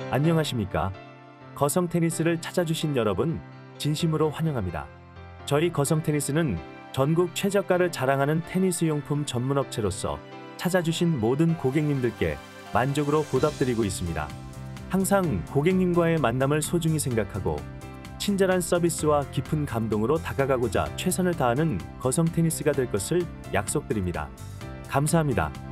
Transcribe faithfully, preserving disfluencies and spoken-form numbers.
안녕하십니까? 거성 테니스를 찾아주신 여러분, 진심으로 환영합니다. 저희 거성 테니스는 전국 최저가를 자랑하는 테니스 용품 전문 업체로서 찾아주신 모든 고객님들께 만족으로 보답드리고 있습니다. 항상 고객님과의 만남을 소중히 생각하고 친절한 서비스와 깊은 감동으로 다가가고자 최선을 다하는 거성 테니스가 될 것을 약속드립니다. 감사합니다.